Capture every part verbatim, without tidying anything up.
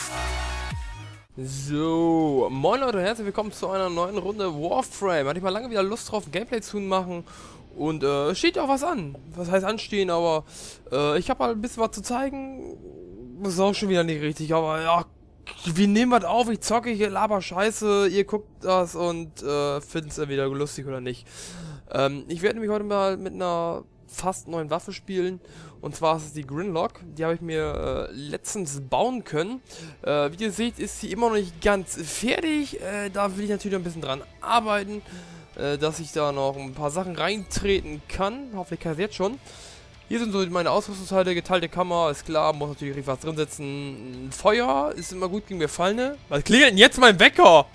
So, moin Leute und herzlich willkommen zu einer neuen Runde Warframe. Hatte ich mal lange wieder Lust drauf, ein Gameplay zu machen und äh, steht ja auch was an. Was heißt anstehen, aber äh, ich habe mal ein bisschen was zu zeigen. Das ist auch schon wieder nicht richtig, aber ja, wir nehmen was auf, ich zocke, ich laber Scheiße, ihr guckt das und äh, findet es entweder lustig oder nicht. Ähm, ich werde nämlich heute mal mit einer fast neuen Waffe spielen. Und zwar ist es die Grinlock. Die habe ich mir äh, letztens bauen können. Äh, wie ihr seht, ist sie immer noch nicht ganz fertig. Äh, da will ich natürlich noch ein bisschen dran arbeiten, äh, dass ich da noch ein paar Sachen reintreten kann. Hoffentlich kann ich es jetzt schon. Hier sind so meine Ausrüstungsteile, geteilte Kammer, ist klar, muss natürlich was drin setzen. Feuer ist immer gut gegen Befallene. Was klingelt denn jetzt mein Wecker?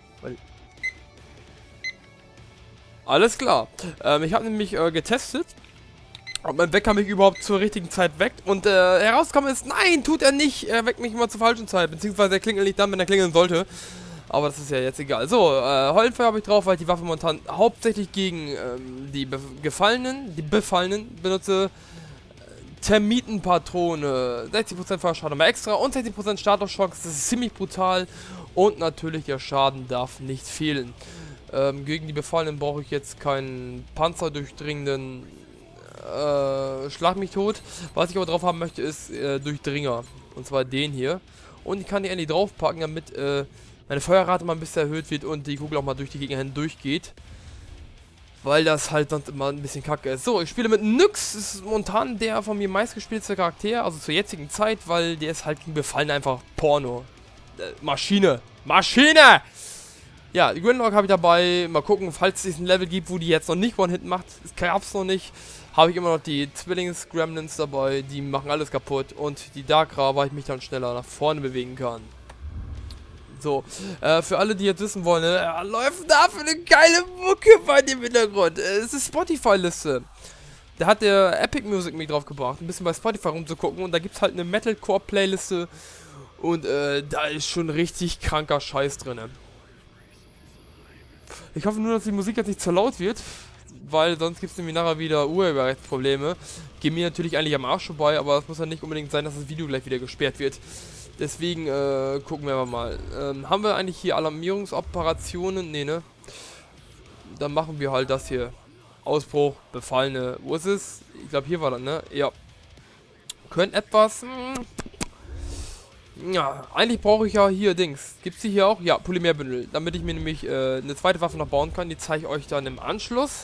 Alles klar. Ähm, ich habe nämlich äh, getestet, ob mein Wecker mich überhaupt zur richtigen Zeit weckt. Und äh, herausgekommen ist, nein, tut er nicht. Er weckt mich immer zur falschen Zeit. Beziehungsweise er klingelt nicht dann, wenn er klingeln sollte. Aber das ist ja jetzt egal. So, äh, Heulenfeuer habe ich drauf, weil ich die Waffe momentan hauptsächlich gegen ähm, die Be Gefallenen, die Befallenen benutze. Termitenpatrone, sechzig Prozent Feuerschaden mal extra und sechzig Prozent Starterchance. Das ist ziemlich brutal. Und natürlich der Schaden darf nicht fehlen. Ähm, gegen die Befallenen brauche ich jetzt keinen panzerdurchdringenden äh, Schlag mich tot. Was ich aber drauf haben möchte, ist äh, Durchdringer. Und zwar den hier. Und ich kann die endlich draufpacken, damit äh, meine Feuerrate mal ein bisschen erhöht wird und die Kugel auch mal durch die Gegner hindurch geht. Weil das halt sonst immer ein bisschen kacke ist. So, ich spiele mit Nyx. Das ist momentan der von mir meistgespielte Charakter, also zur jetzigen Zeit, weil der ist halt gegen Befallen einfach Porno. Äh, Maschine. Maschine! Ja, die Grinlock habe ich dabei. Mal gucken, falls es ein Level gibt, wo die jetzt noch nicht One-Hit macht. Das gab es noch nicht. Habe ich immer noch die Zwillings-Gremlins dabei. Die machen alles kaputt. Und die Darkra, weil ich mich dann schneller nach vorne bewegen kann. So, äh, für alle, die jetzt wissen wollen, äh, läuft da für eine geile Mucke bei dem Hintergrund. Äh, es ist Spotify-Liste. Da hat der Epic Music mich drauf gebracht, ein bisschen bei Spotify rumzugucken. Und da gibt es halt eine Metalcore-Playliste. Und äh, da ist schon richtig kranker Scheiß drin. Ich hoffe nur, dass die Musik jetzt nicht zu laut wird, weil sonst gibt es nämlich nachher wieder Urheberrechtsprobleme. Gehen mir natürlich eigentlich am Arsch vorbei, aber es muss ja nicht unbedingt sein, dass das Video gleich wieder gesperrt wird. Deswegen äh, gucken wir mal. Ähm, haben wir eigentlich hier Alarmierungsoperationen? Nee, ne? Dann machen wir halt das hier. Ausbruch, Befallene. Wo ist es? Ich glaube, hier war das, ne? Ja. Können etwas... Mh, ja, eigentlich brauche ich ja hier Dings. Gibt es die hier auch? Ja, Polymerbündel. Damit ich mir nämlich äh, eine zweite Waffe noch bauen kann. Die zeige ich euch dann im Anschluss.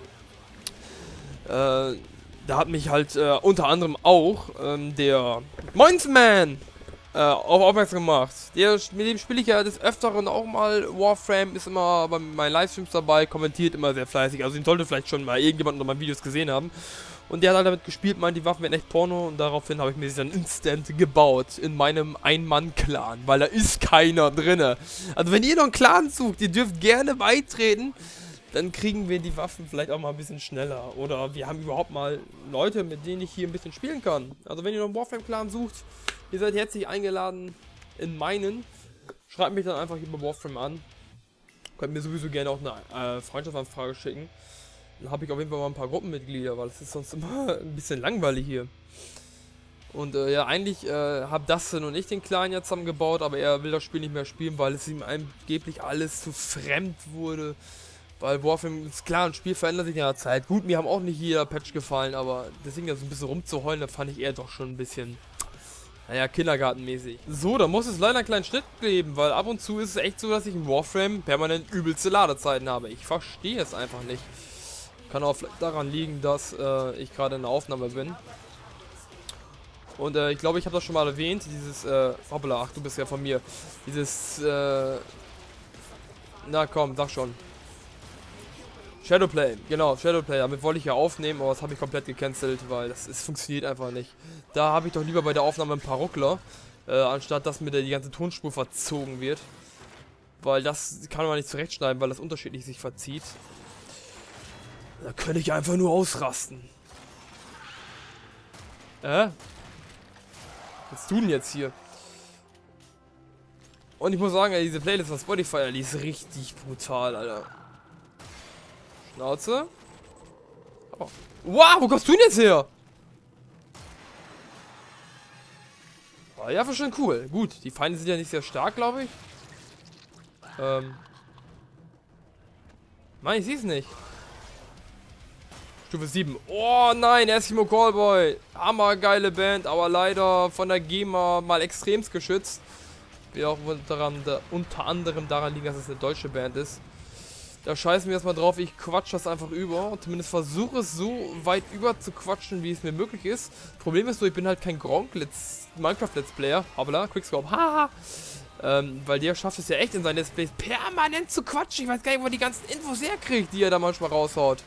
Äh, da hat mich halt äh, unter anderem auch ähm, der Moinsman äh, auf aufmerksam gemacht. Der, mit dem spiele ich ja des Öfteren auch mal. Warframe ist immer bei meinen Livestreams dabei, kommentiert immer sehr fleißig. Also ihn sollte vielleicht schon mal irgendjemand unter meinen Videos gesehen haben. Und der hat halt damit gespielt, meint, die Waffen werden echt Porno. Und daraufhin habe ich mir sie dann instant gebaut in meinem Ein-Mann-Clan. Weil da ist keiner drinne. Also wenn ihr noch einen Clan sucht, ihr dürft gerne beitreten. Dann kriegen wir die Waffen vielleicht auch mal ein bisschen schneller. Oder wir haben überhaupt mal Leute, mit denen ich hier ein bisschen spielen kann. Also wenn ihr noch einen Warframe-Clan sucht, ihr seid herzlich eingeladen in meinen. Schreibt mich dann einfach hier bei Warframe an. Könnt mir sowieso gerne auch eine äh, Freundschaftsanfrage schicken. Dann habe ich auf jeden Fall mal ein paar Gruppenmitglieder, weil es ist sonst immer ein bisschen langweilig hier. Und äh, ja, eigentlich äh, haben Dustin und ich den Clan ja zusammengebaut, aber er will das Spiel nicht mehr spielen, weil es ihm angeblich alles zu fremd wurde. Weil Warframe ist klar, ein Spiel verändert sich in der Zeit. Gut, mir haben auch nicht jeder Patch gefallen, aber deswegen da so ein bisschen rumzuheulen, da fand ich eher doch schon ein bisschen, naja, kindergartenmäßig. So, da muss es leider einen kleinen Schnitt geben, weil ab und zu ist es echt so, dass ich in Warframe permanent übelste Ladezeiten habe. Ich verstehe es einfach nicht. Kann auch vielleicht daran liegen, dass äh, ich gerade in der Aufnahme bin. Und äh, ich glaube, ich habe das schon mal erwähnt, dieses, äh, hoppla, ach, du bist ja von mir. Dieses, äh, na komm, sag schon. Shadowplay, genau, Shadowplay, damit wollte ich ja aufnehmen, aber das habe ich komplett gecancelt, weil das, es funktioniert einfach nicht. Da habe ich doch lieber bei der Aufnahme ein paar Ruckler, äh, anstatt dass mir da die ganze Tonspur verzogen wird. Weil das kann man nicht zurechtschneiden, weil das unterschiedlich sich verzieht. Da könnte ich einfach nur ausrasten. Äh? Was tun jetzt hier? Und ich muss sagen, ey, diese Playlist von Spotify, die ist richtig brutal, Alter. Schnauze. Oh. Wow, wo kommst du denn jetzt her? Aber ja, war schon cool. Gut, die Feinde sind ja nicht sehr stark, glaube ich. Ähm. Nein, ich sehe es nicht. Stufe sieben. Oh nein, Eskimo Callboy. Hammergeile Band, aber leider von der GEMA mal extremst geschützt. Wie auch unter, unter anderem daran liegen, dass es eine deutsche Band ist. Da scheißen wir erstmal drauf, ich quatsch das einfach über und zumindest versuche es so weit über zu quatschen, wie es mir möglich ist. Problem ist so, ich bin halt kein Gronk Let's Minecraft Let's Player, habla, Quickscope, haha. Ähm, weil der schafft es ja echt in seinen Let's Plays permanent zu quatschen. Ich weiß gar nicht, wo er die ganzen Infos herkriegt, die er da manchmal raushaut.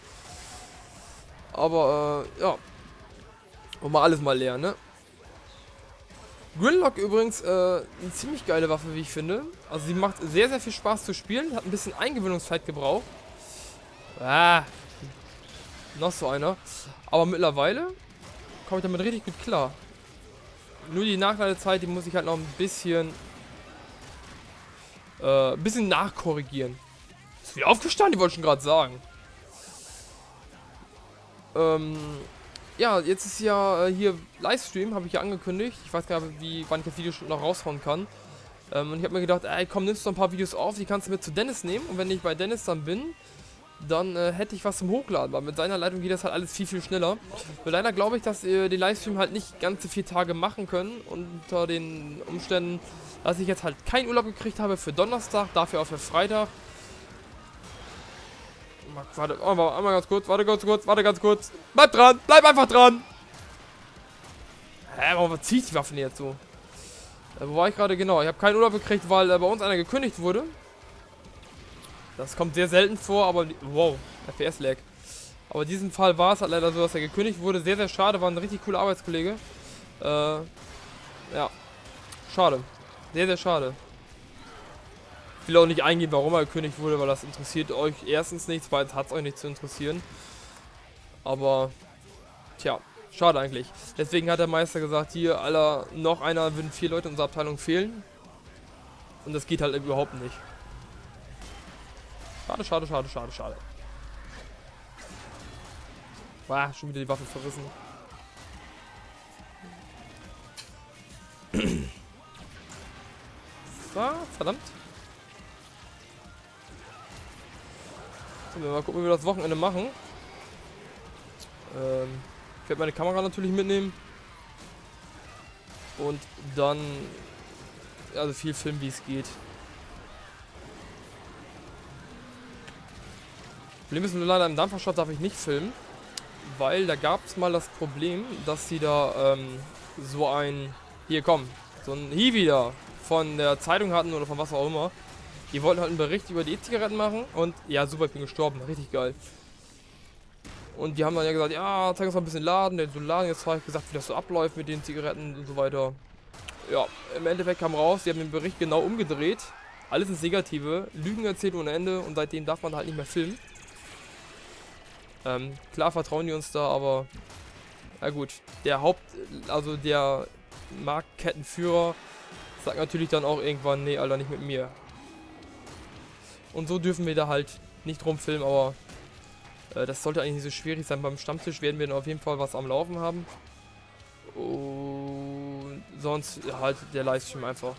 Aber, äh, ja. Und mal alles mal lernen, ne? Gridlock übrigens, äh, eine ziemlich geile Waffe, wie ich finde. Also sie macht sehr, sehr viel Spaß zu spielen. Hat ein bisschen Eingewöhnungszeit gebraucht. Ah. Noch so einer. Aber mittlerweile komme ich damit richtig gut klar. Nur die Nachladezeit, die muss ich halt noch ein bisschen, äh, ein bisschen nachkorrigieren. Ist wieder aufgestanden, die wollte ich schon gerade sagen. Ähm... Ja, jetzt ist ja äh, hier Livestream, habe ich ja angekündigt. Ich weiß gar nicht, wie, wann ich das Video schon noch raushauen kann. Ähm, und ich habe mir gedacht, ey komm, nimmst du ein paar Videos auf, die kannst du mit zu Dennis nehmen. Und wenn ich bei Dennis dann bin, dann äh, hätte ich was zum Hochladen. Weil mit seiner Leitung geht das halt alles viel, viel schneller. Nur leider glaube ich, dass wir den Livestream halt nicht ganze vier Tage machen können. Unter den Umständen, dass ich jetzt halt keinen Urlaub gekriegt habe für Donnerstag, dafür auch für Freitag. Warte, oh, einmal ganz kurz, warte ganz kurz, warte ganz kurz. Bleib dran, bleib einfach dran. Hä, warum zieht die Waffe jetzt so? Äh, wo war ich gerade? Genau, ich habe keinen Urlaub gekriegt, weil äh, bei uns einer gekündigt wurde. Das kommt sehr selten vor, aber... Wow, F P S-Lag. Aber in diesem Fall war es halt leider so, dass er gekündigt wurde. Sehr, sehr schade, war ein richtig cooler Arbeitskollege. Äh, ja. Schade. Sehr, sehr schade. Ich will auch nicht eingehen, warum er gekündigt wurde, weil das interessiert euch erstens nicht, zweitens hat es euch nicht zu interessieren. Aber, tja, schade eigentlich. Deswegen hat der Meister gesagt, hier, Alter, noch einer, würden vier Leute in unserer Abteilung fehlen. Und das geht halt überhaupt nicht. Schade, schade, schade, schade, schade. Boah, schon wieder die Waffe verrissen. So, verdammt. Mal gucken, wie wir das Wochenende machen. Ähm, ich werde meine Kamera natürlich mitnehmen. Und dann, also viel filmen, wie es geht. Problem ist nur leider, im Dampfershot darf ich nicht filmen. Weil da gab es mal das Problem, dass sie da ähm, so ein, hier komm, so ein Hiwi da von der Zeitung hatten oder von was auch immer. Die wollten halt einen Bericht über die E-Zigaretten machen und ja, super, ich bin gestorben, richtig geil. Und die haben dann ja gesagt, ja, zeig uns mal ein bisschen Laden, den so Laden, jetzt habe ich gesagt, wie das so abläuft mit den Zigaretten und so weiter. Ja, im Endeffekt kam raus, die haben den Bericht genau umgedreht, alles ins Negative, Lügen erzählt ohne Ende und seitdem darf man halt nicht mehr filmen. Ähm, klar vertrauen die uns da, aber ja gut, der Haupt, also der Marktkettenführer sagt natürlich dann auch irgendwann, nee, Alter, nicht mit mir. Und so dürfen wir da halt nicht rumfilmen, aber äh, das sollte eigentlich nicht so schwierig sein. Beim Stammtisch werden wir dann auf jeden Fall was am Laufen haben. Und sonst halt der Livestream einfach.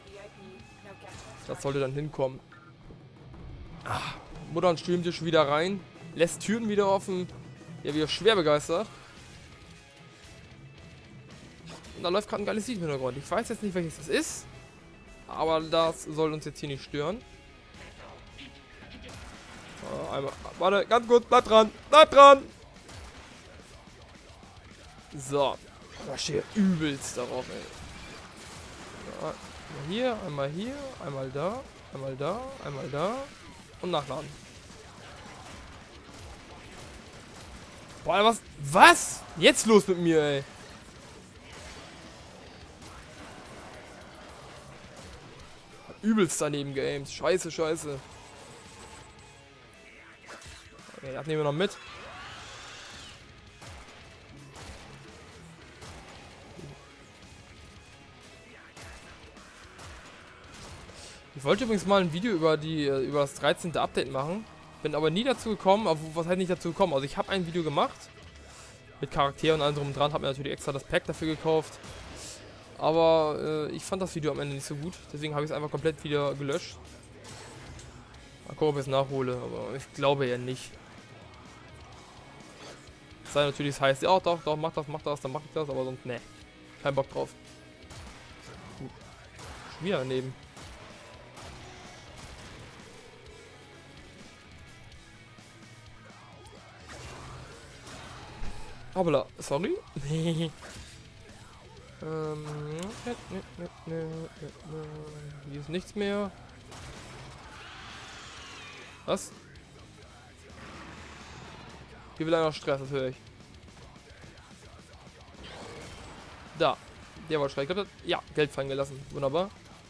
Das sollte dann hinkommen. Ach, Mutter und Streamtisch wieder rein. Lässt Türen wieder offen. Ja, wieder schwer begeistert. Und da läuft gerade ein geiles Lied im Hintergrund. Ich weiß jetzt nicht, welches das ist. Aber das soll uns jetzt hier nicht stören. Uh, einmal, warte, ganz kurz, bleib dran, bleib dran! So, da steht übelst darauf, ey. Ja, einmal hier, einmal hier, einmal da, einmal da, einmal da und nachladen. Boah, was? Was? Jetzt los mit mir, ey! Übelst daneben geaimt, scheiße, scheiße. Okay, das nehmen wir noch mit. Ich wollte übrigens mal ein Video über die über das dreizehnte Update machen. Bin aber nie dazu gekommen, aber was heißt nicht dazu gekommen? Also ich habe ein Video gemacht. Mit Charakteren und allem drum und dran. Habe mir natürlich extra das Pack dafür gekauft. Aber äh, ich fand das Video am Ende nicht so gut. Deswegen habe ich es einfach komplett wieder gelöscht. Mal gucken, ob ich es nachhole. Aber ich glaube ja nicht. Es sei natürlich, es heißt, ja doch, doch, mach das, mach das, dann mach ich das. Aber sonst, ne. Kein Bock drauf. Schon wieder daneben. Hoppla, sorry. ähm, hier ist nichts mehr. Was? Hier will einer Stress, das höre ich. Da. Der war schräg. Ja, Geld fallen gelassen. Wunderbar.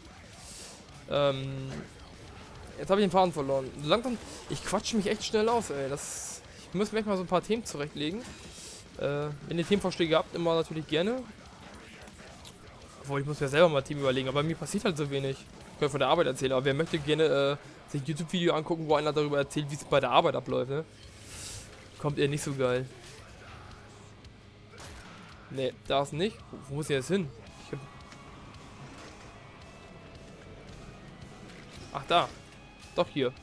Ähm, jetzt habe ich den Faden verloren. So langsam. Ich quatsche mich echt schnell aus, ey. Das, ich muss mir echt mal so ein paar Themen zurechtlegen. Äh, wenn ihr Themenvorschläge habt, immer natürlich gerne. Obwohl, ich muss mir selber mal Themen überlegen, aber mir passiert halt so wenig. Ich kann von der Arbeit erzählen, aber wer möchte gerne äh, sich ein YouTube-Video angucken, wo einer darüber erzählt, wie es bei der Arbeit abläuft, ne? Kommt eher nicht so geil. Ne, da ist nicht. Wo, wo muss ich jetzt hin? Ich hab... Ach, da. Doch hier.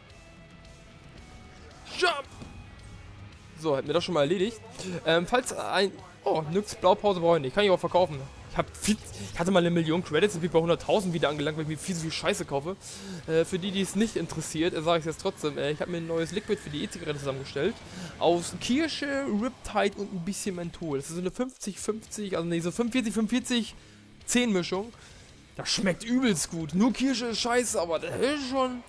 Jump! So, hätten wir das schon mal erledigt. Ähm, falls ein... Oh, nix, Blaupause brauche ich nicht. Kann ich auch verkaufen. Ich, hab viel, ich hatte mal eine Million Credits und bin bei hunderttausend wieder angelangt, weil ich mir viel so viel Scheiße kaufe. Äh, für die, die es nicht interessiert, äh, sage ich es jetzt trotzdem. Äh, ich habe mir ein neues Liquid für die E-Zigarette zusammengestellt. Aus Kirsche, Riptide und ein bisschen Menthol. Das ist so eine fünfzig fünfzig, also ne, so fünfundvierzig fünfundvierzig zehn Mischung. Das schmeckt übelst gut. Nur Kirsche ist scheiße, aber das ist schon...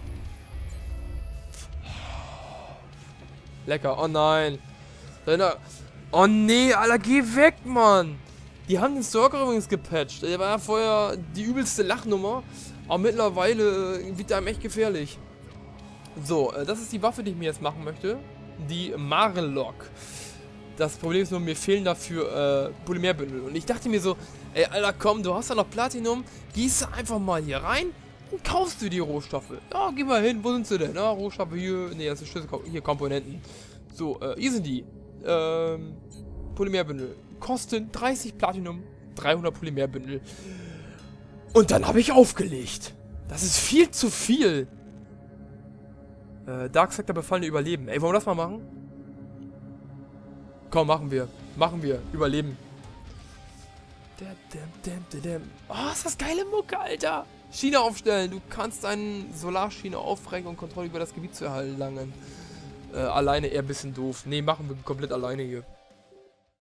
Lecker, oh nein. Oh nee, Alter, geh weg, Mann. Die haben den Stalker übrigens gepatcht. Der war ja vorher die übelste Lachnummer. Aber mittlerweile wird der einem echt gefährlich. So, das ist die Waffe, die ich mir jetzt machen möchte. Die Marlock. Das Problem ist nur, mir fehlen dafür äh, Polymerbündel. Und ich dachte mir so, ey, Alter, komm, du hast ja noch Platinum. Gehst du einfach mal hier rein und kaufst du die Rohstoffe. Ja, geh mal hin, wo sind sie denn? Ja, Rohstoffe hier, nee, das ist Schlüssel, hier Komponenten. So, äh, hier sind die. Ähm, Polymerbündel. Kosten dreißig Platinum, dreihundert Polymerbündel. Und dann habe ich aufgelegt. Das ist viel zu viel. Äh, Dark Sector befallene Überleben. Ey, wollen wir das mal machen? Komm, machen wir. Machen wir. Überleben. Oh, ist das geile Mucke, Alter. Schiene aufstellen. Du kannst eine Solarschiene aufrenken und Kontrolle über das Gebiet zu erlangen. Äh, alleine eher ein bisschen doof. Ne, machen wir komplett alleine hier.